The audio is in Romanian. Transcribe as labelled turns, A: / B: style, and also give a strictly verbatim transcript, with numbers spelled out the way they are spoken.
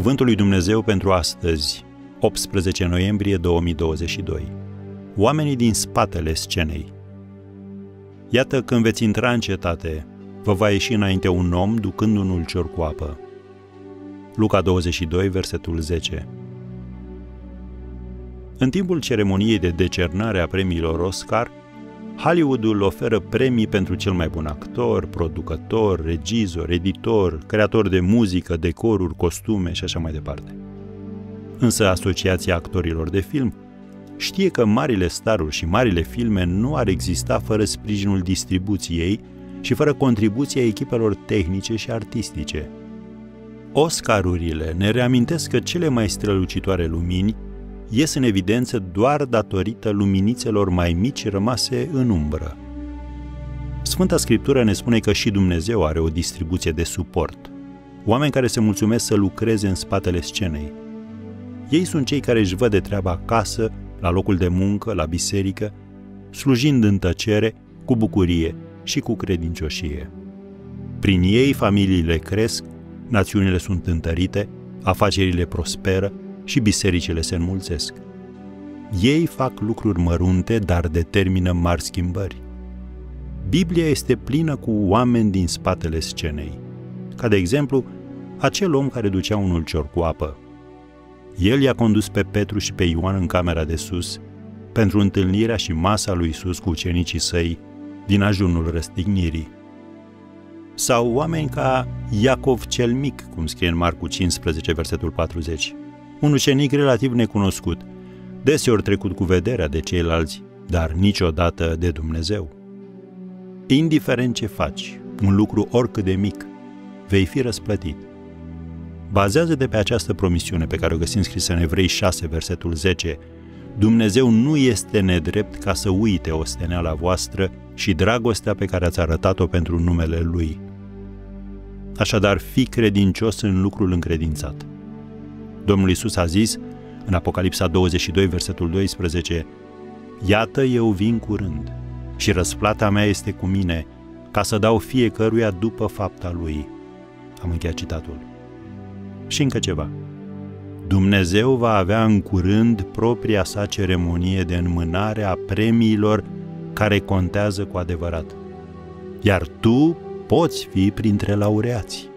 A: Cuvântul lui Dumnezeu pentru astăzi, optsprezece noiembrie două mii douăzeci și doi. Oamenii din spatele scenei. Iată, când veți intra în cetate, vă va ieși înainte un om ducând un ulcior cu apă. Luca douăzeci și doi, versetul zece. În timpul ceremoniei de decernare a premiilor Oscar, Hollywoodul oferă premii pentru cel mai bun actor, producător, regizor, editor, creator de muzică, decoruri, costume și așa mai departe. Însă Asociația Actorilor de Film știe că marile staruri și marile filme nu ar exista fără sprijinul distribuției și fără contribuția echipelor tehnice și artistice. Oscarurile ne reamintesc că cele mai strălucitoare lumini ies în evidență doar datorită luminițelor mai mici rămase în umbră. Sfânta Scriptură ne spune că și Dumnezeu are o distribuție de suport, oameni care se mulțumesc să lucreze în spatele scenei. Ei sunt cei care își văd de treabă acasă, la locul de muncă, la biserică, slujind în tăcere, cu bucurie și cu credincioșie. Prin ei familiile cresc, națiunile sunt întărite, afacerile prosperă și bisericile se înmulțesc. Ei fac lucruri mărunte, dar determină mari schimbări. Biblia este plină cu oameni din spatele scenei, ca de exemplu acel om care ducea un ulcior cu apă. El i-a condus pe Petru și pe Ioan în camera de sus pentru întâlnirea și masa lui Iisus cu ucenicii săi din ajunul răstignirii. Sau oameni ca Iacov cel Mic, cum scrie în Marcu cincisprezece, versetul patruzeci, un ucenic relativ necunoscut, deseori trecut cu vederea de ceilalți, dar niciodată de Dumnezeu. Indiferent ce faci, un lucru oricât de mic, vei fi răsplătit. Bazează de pe această promisiune pe care o găsim scrisă în Evrei șase, versetul zece, Dumnezeu nu este nedrept ca să uite osteneala voastră și dragostea pe care ați arătat-o pentru numele Lui. Așadar, fii credincios în lucrul încredințat. Domnul Iisus a zis, în Apocalipsa douăzeci și doi, versetul doisprezece, Iată, eu vin curând și răsplata mea este cu mine, ca să dau fiecăruia după fapta lui. Am încheiat citatul. Și încă ceva. Dumnezeu va avea în curând propria sa ceremonie de înmânare a premiilor care contează cu adevărat. Iar tu poți fi printre laureați.